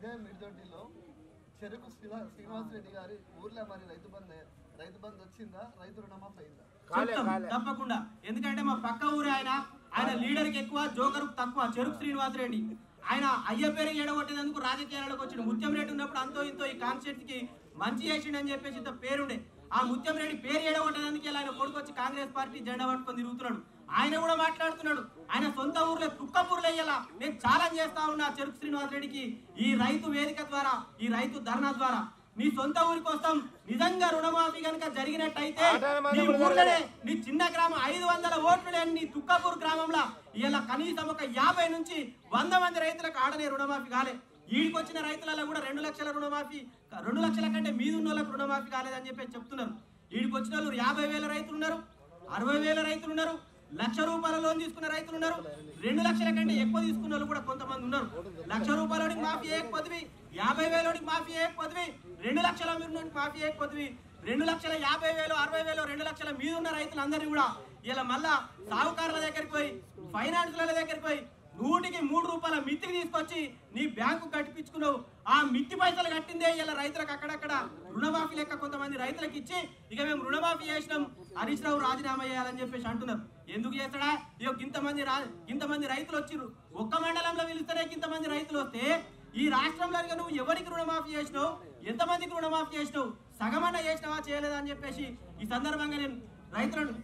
ఇదే మిర్దొడ్డిలో చెరుకు శ్రీనివాస్ రెడ్డి గారి ఊర్లో మరి రైతు బంధు వచ్చిందా, రైతు రుణమాఫీ అయిందా? తప్పకుండా. ఎందుకంటే మా పక్క ఊరు ఆయన లీడర్కి ఎక్కువ, జోకర్ తక్కువ. చెరుకు శ్రీనివాస్ రెడ్డి ఆయన అయ్య పేరు ఏడగొట్టేందుకు రాజకీయాలకు వచ్చిండు. ముత్యం రెడ్డి ఉన్నప్పుడు అంతో ఇంతో ఈ కాన్స్టిట్యూన్సీ కి మంచి చేసిండు అని చెప్పేసి ఇంత పేరుండే. ఆ ముత్యం రెడ్డి పేరు ఏడగొట్టేందుకు ఆయన కొడుకు వచ్చి కాంగ్రెస్ పార్టీ జెండా పట్టుకొని తిరుగుతున్నాడు. ఆయన కూడా మాట్లాడుతున్నాడు. ఆయన సొంత ఊర్లో కుక్కపూర్లో అయ్యేలా నేను ఛాలెంజ్ చేస్తా ఉన్నా చెరుకు శ్రీనివాస్ రెడ్డికి, ఈ రైతు వేదిక ద్వారా, ఈ రైతు ధర్నా ద్వారా, నీ సొంత ఊరి కోసం నిజంగా రుణమాఫీ కనుక జరిగినట్టయితే నీ ఊర్లోనే, నీ చిన్న గ్రామం 500 ఓట్లు లేని నీ తుక్కపూర్ గ్రామంలో ఇలా కనీసం ఒక 50 నుంచి 100 మంది రైతులకు ఆడనే రుణమాఫీ కాలే. ఈడికొచ్చిన రైతులలో కూడా 2 లక్షల రుణమాఫీ, 2 లక్షల కంటే మీద ఉన్న వాళ్ళకు రుణమాఫీ కాలేదని చెప్పి చెప్తున్నారు. ఈడికొచ్చిన వాళ్ళు 50,000 రైతులు ఉన్నారు, 60,000 రైతులు ఉన్నారు, ₹1,00,000 లోన్ తీసుకున్న రైతులు ఉన్నారు, 2 లక్షల కంటే ఎక్కువ తీసుకున్న వాళ్ళు కూడా కొంతమంది ఉన్నారు. ₹1,00,000 మాఫీ ఏకపోతుంది, 50,000 మాఫీ ఏకపోతుంది, 2 లక్షల మాఫీ ఏకపోతుంది, 2,50,000, 60,000, 2 లక్షల మీద ఉన్న రైతులందరినీ కూడా ఇలా మళ్ళా సాహుకారుల దగ్గరికి పోయి, ఫైనాన్స్ల దగ్గరికి పోయి 100కి ₹3 మిత్తికి తీసుకొచ్చి నీ బ్యాంకు కట్టిపించుకున్నావు. ఆ మిత్తి పైసలు కట్టిందే ఇలా రైతులకు అక్కడక్కడ రుణమాఫీ లెక్క కొంతమంది రైతులకు ఇచ్చి ఇక మేము రుణమాఫీ చేసినాం, హరీష్ రావు రాజీనామా చేయాలని చెప్పేసి అంటున్నారు. ఎందుకు చేస్తాడా? ఇక ఇంతమంది రైతులు వచ్చిర్రు. ఒక్క మండలంలో పిలుస్తేనే ఇంతమంది రైతులు వస్తే ఈ రాష్ట్రంలో నువ్వు ఎవరికి రుణమాఫీ చేసినావు, ఎంతమందికి రుణమాఫీ చేసినావు, సగమన్న చేసినావా చేయలేదా అని చెప్పేసి ఈ సందర్భంగా నేను రైతులను